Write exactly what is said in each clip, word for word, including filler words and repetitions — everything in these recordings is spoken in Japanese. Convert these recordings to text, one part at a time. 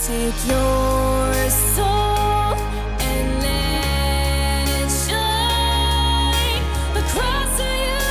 Take your soul and let it shine across the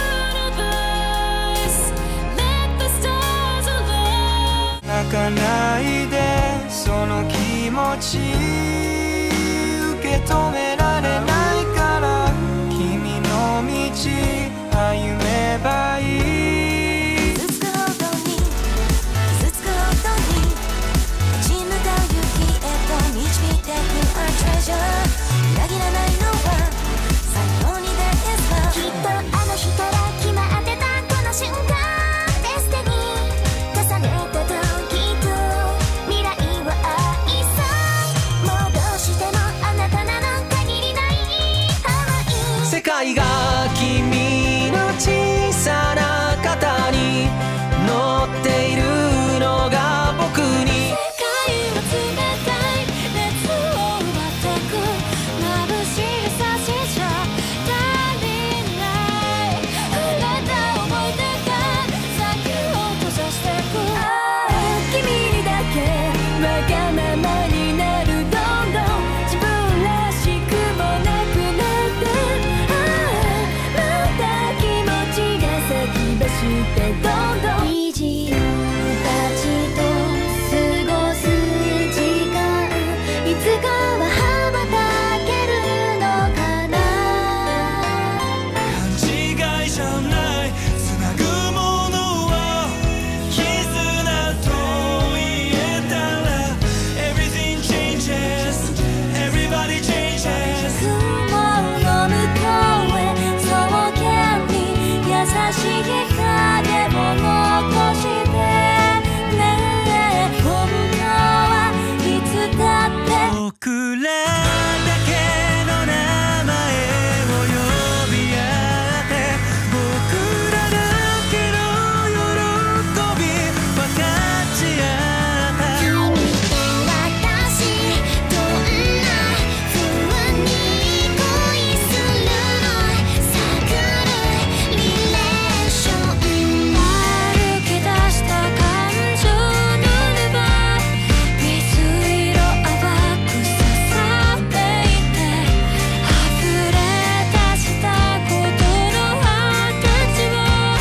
universe. Let the stars align. 泣かないでその気持ち受け止められないから君の道歩めばいい。傷つくほどに傷つくほどに立ち向かう勇気へと導いてく Our treasure 裏切らないのは最後にで is love きっとあの日から決まってたこの瞬間デスティニー重ねた時と未来は愛さ戻してもあなたなの限りないハワイ世界が君の小さな肩に乗っているのが僕に世界は冷たい熱を奪ってく眩しさしちゃ足りない触れた思い出が先を閉ざしてく君にだけわがままになるどんどん自分らしくもなくなってまた気持ちが先走ってどんどん偉人たちと過ごす時間いつかは羽ばたけるのかな勘違いじゃないつなぐものは絆と言えたら Everything changes Everybody changes 雲の向こうへそうキャンディ優しい影を残してね本当はいつだって僕らだけの名前を呼び合って僕らだけの喜び分かち合った君と私どんな風に恋するの探るリレーション歩き出した感情の沼水色淡く刺さっていて溢れ出したことの果て地を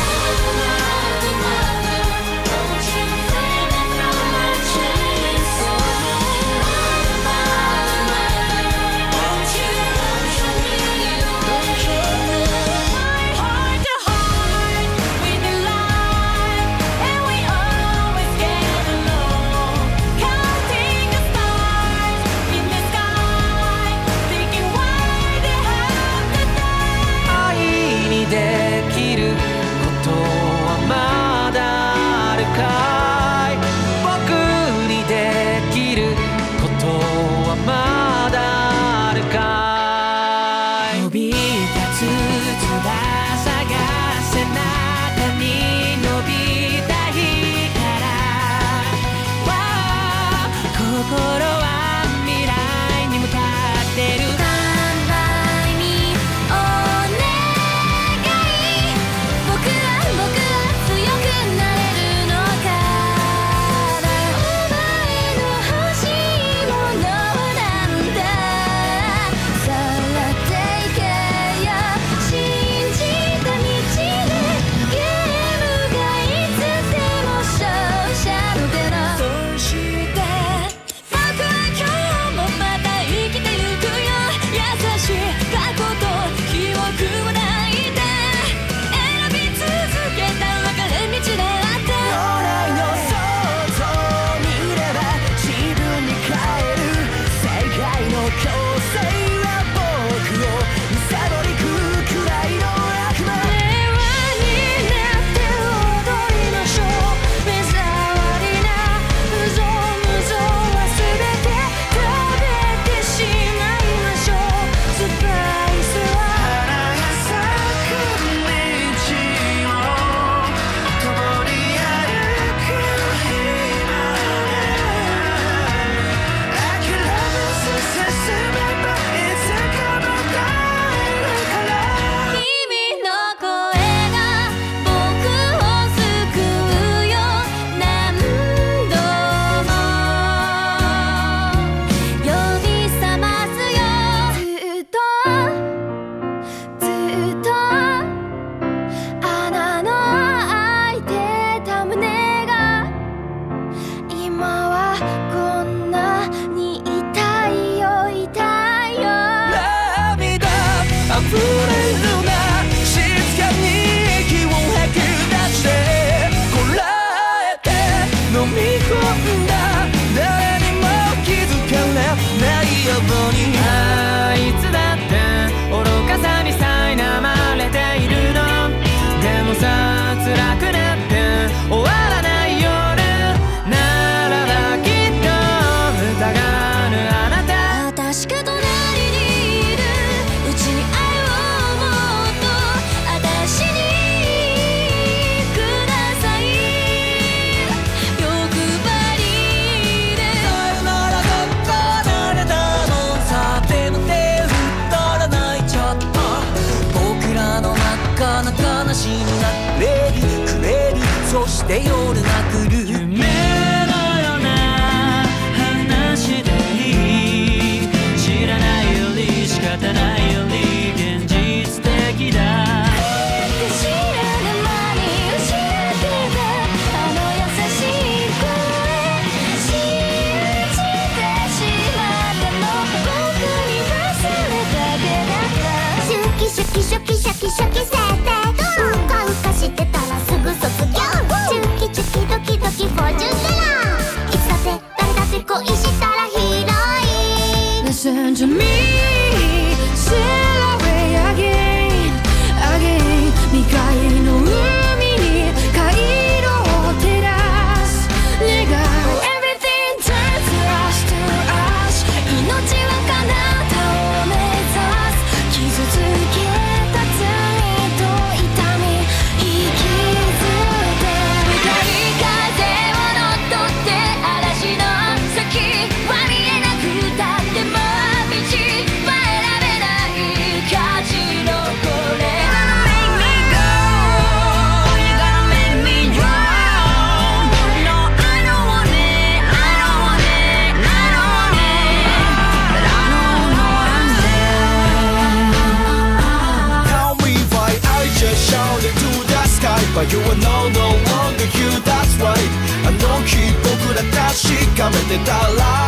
Heart to heart we belong and we always get along counting the stars in the sky thinking why they have to die 愛にできることはまだあるかい僕にできることはまだあるかい飛び立つ翼が背中に伸びた日からわあ心は未来に向かってる Stand by me お願い僕は僕は強くなれるのからお前の欲しいものなんださあっていけよ信じた道でゲームがいつでも勝者の出ろそして僕して夜が来る夢のような話でいい知らないより仕方ないより現実的だ知らぬ間に失ってたあの優しい声信じてしまっても僕に忘れたけだったシュキシュキシュキシャキシャキ設定うかうかしてたらすぐ卒業チュキチュキドキドキフォーチュンテラーいつだって誰だって恋したらヒーローイン Listen to me Celebrate again again 未開の海に回路を照らす願う Everything turns to us to us 命は彼方を目指す傷つけた罪と痛み引きずって向かい風を乗っ取って嵐の先は見えなくたっても道は選べない価値のこれ You're gonna make me go You're gonna make me drown No, I don't want it I don't want it I don't want it But I don't know I'm there How we fight, I just shouted to the sky But you are no, no longer here, that's right あの日僕ら確かめてたら